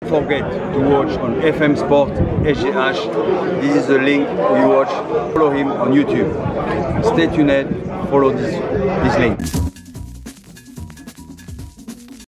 forget to watch on FM Sport SGH. This is the link you watch. Follow him on YouTube. Stay tuned. Follow this link.